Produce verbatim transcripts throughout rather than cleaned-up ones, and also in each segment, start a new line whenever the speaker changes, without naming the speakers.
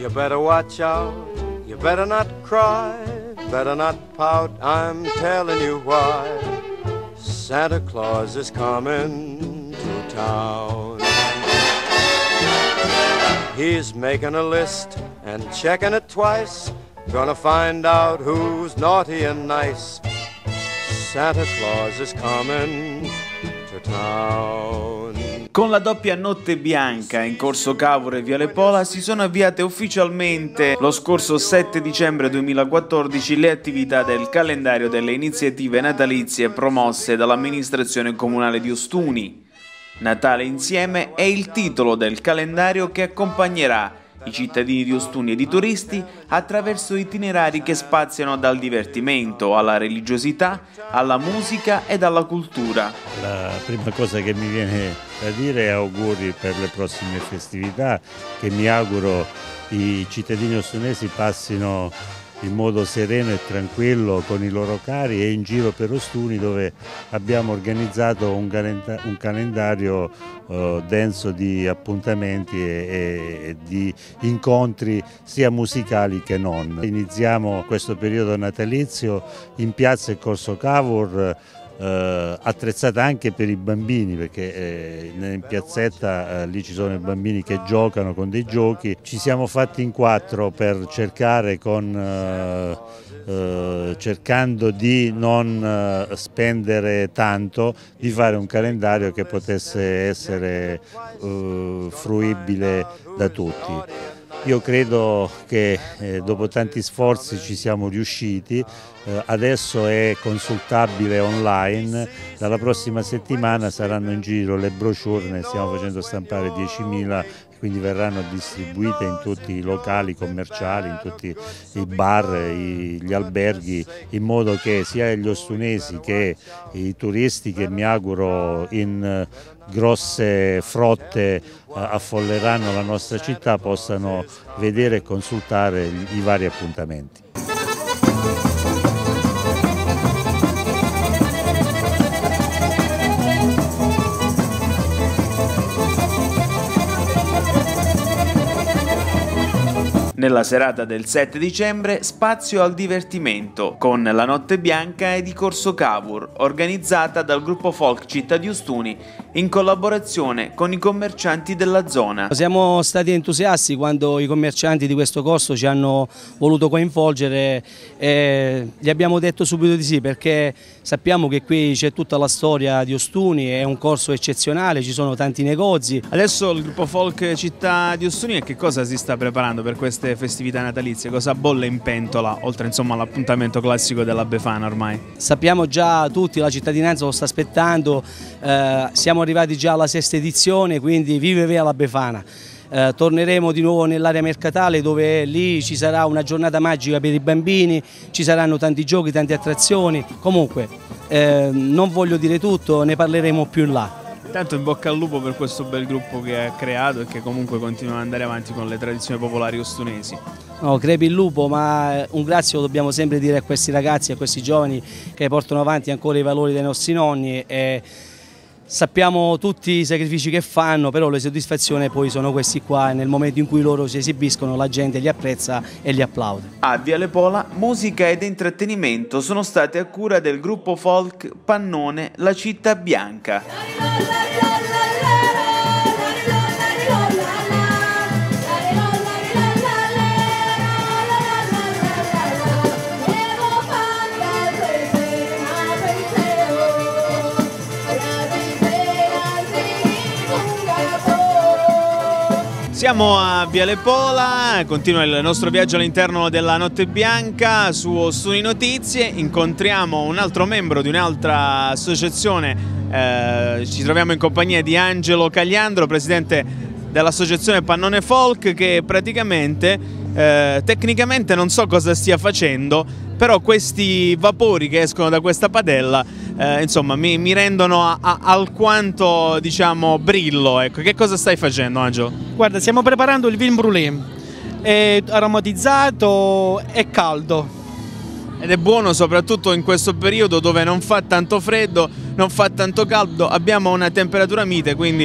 You better watch out, you better not cry, better not pout, I'm telling you why. Santa Claus is coming to town. He's making a list and checking it twice, gonna find out who's naughty and nice. Santa Claus is coming to town.
Con la doppia Notte Bianca in Corso Cavour e Viale Pola si sono avviate ufficialmente lo scorso sette dicembre duemilaquattordici le attività del calendario delle iniziative natalizie promosse dall'amministrazione comunale di Ostuni. Natale insieme è il titolo del calendario che accompagnerà i cittadini di Ostuni ed i turisti attraverso itinerari che spaziano dal divertimento alla religiosità, alla musica ed alla cultura.
La prima cosa che mi viene da dire è auguri per le prossime festività, che mi auguro i cittadini ostunesi passino in modo sereno e tranquillo con i loro cari e in giro per Ostuni, dove abbiamo organizzato un, calenda un calendario eh, denso di appuntamenti e, e di incontri sia musicali che non. Iniziamo questo periodo natalizio in piazza e Corso Cavour, Uh, attrezzata anche per i bambini, perché eh, in piazzetta eh, lì ci sono i bambini che giocano con dei giochi. Ci siamo fatti in quattro per cercare con uh, uh, cercando di non uh, spendere tanto, di fare un calendario che potesse essere uh, fruibile da tutti. Io credo che eh, dopo tanti sforzi ci siamo riusciti, eh, adesso è consultabile online, dalla prossima settimana saranno in giro le brochure, ne stiamo facendo stampare diecimila, quindi verranno distribuite in tutti i locali commerciali, in tutti i bar, i, gli alberghi, in modo che sia gli ostunesi che i turisti, che mi auguro in grosse frotte affolleranno la nostra città, possano vedere e consultare i vari appuntamenti.
Nella serata del sette dicembre spazio al divertimento con la Notte Bianca e di Corso Cavour, organizzata dal gruppo folk Città di Ostuni in collaborazione con i commercianti della zona.
Siamo stati entusiasti quando i commercianti di questo corso ci hanno voluto coinvolgere e gli abbiamo detto subito di sì, perché sappiamo che qui c'è tutta la storia di Ostuni, è un corso eccezionale, ci sono tanti negozi.
Adesso il gruppo folk Città di Ostuni che cosa si sta preparando per queste festività natalizie? Cosa bolle in pentola, oltre insomma all'appuntamento classico della Befana ormai?
Sappiamo già tutti, la cittadinanza lo sta aspettando, eh, siamo arrivati già alla sesta edizione, quindi vive via la Befana. Eh, torneremo di nuovo nell'area mercatale, dove lì ci sarà una giornata magica per i bambini, ci saranno tanti giochi, tante attrazioni. Comunque eh, non voglio dire tutto, ne parleremo più in là.
Tanto in bocca al lupo per questo bel gruppo che ha creato e che comunque continua ad andare avanti con le tradizioni popolari ostunesi.
No, crepi il lupo, ma un grazie lo dobbiamo sempre dire a questi ragazzi, a questi giovani che portano avanti ancora i valori dei nostri nonni. E sappiamo tutti i sacrifici che fanno, però le soddisfazioni poi sono questi qua, e nel momento in cui loro si esibiscono la gente li apprezza e li applaude.
A Viale Pola musica ed intrattenimento sono state a cura del gruppo folk Pannone La Città Bianca. Siamo a Viale Pola, continua il nostro viaggio all'interno della Notte Bianca su Ostuni Notizie. Incontriamo un altro membro di un'altra associazione, eh, ci troviamo in compagnia di Angelo Cagliandro, presidente dell'associazione Pannone Folk, che praticamente, eh, tecnicamente non so cosa stia facendo, però questi vapori che escono da questa padella eh, insomma mi, mi rendono a, a, alquanto, diciamo, brillo. Ecco. Che cosa stai facendo, Angelo?
Guarda, stiamo preparando il vin brûlé, è aromatizzato e caldo.
Ed è buono soprattutto in questo periodo dove non fa tanto freddo, non fa tanto caldo, abbiamo una temperatura mite, quindi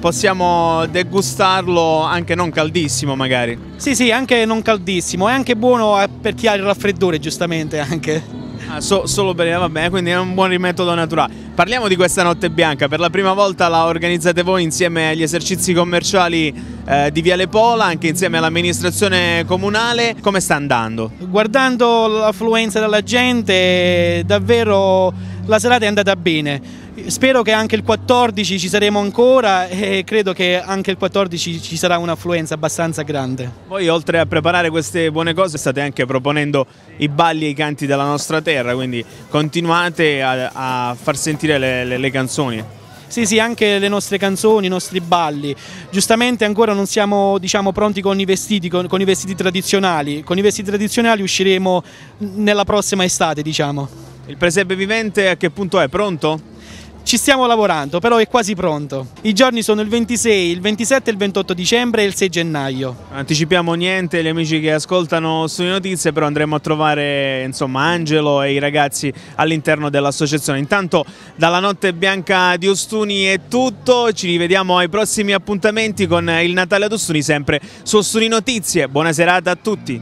possiamo degustarlo anche non caldissimo magari.
Sì, sì, anche non caldissimo, è anche buono per chi ha il raffreddore, giustamente anche.
Ah, so, solo per va bene, quindi è un buon metodo naturale. Parliamo di questa Notte Bianca, per la prima volta la organizzate voi insieme agli esercizi commerciali eh, di Viale Pola, anche insieme all'amministrazione comunale. Come sta andando?
Guardando l'affluenza della gente, davvero la serata è andata bene. Spero che anche il quattordici ci saremo ancora e credo che anche il quattordici ci sarà un'affluenza abbastanza grande.
Voi, oltre a preparare queste buone cose, state anche proponendo i balli e i canti della nostra terra, quindi continuate a, a far sentire le, le, le canzoni.
Sì, sì, anche le nostre canzoni, i nostri balli. Giustamente ancora non siamo, diciamo, pronti con i vestiti, con, con i vestiti tradizionali. Con i vestiti tradizionali usciremo nella prossima estate, diciamo.
Il presepe vivente a che punto è? Pronto?
Ci stiamo lavorando, però è quasi pronto. I giorni sono il ventisei, il ventisette, il ventotto dicembre e il sei gennaio.
Non anticipiamo niente, gli amici che ascoltano Ostuni Notizie, però andremo a trovare insomma Angelo e i ragazzi all'interno dell'associazione. Intanto dalla Notte Bianca di Ostuni è tutto, ci rivediamo ai prossimi appuntamenti con il Natale ad Ostuni, sempre su Ostuni Notizie. Buona serata a tutti.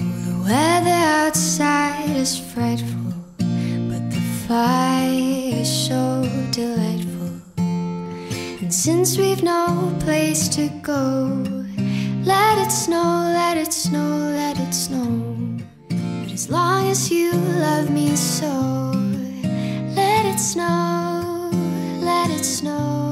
Fire is so delightful, and since we've no place to go, let it snow, let it snow, let it snow. But as long as you love me so, let it snow, let it snow.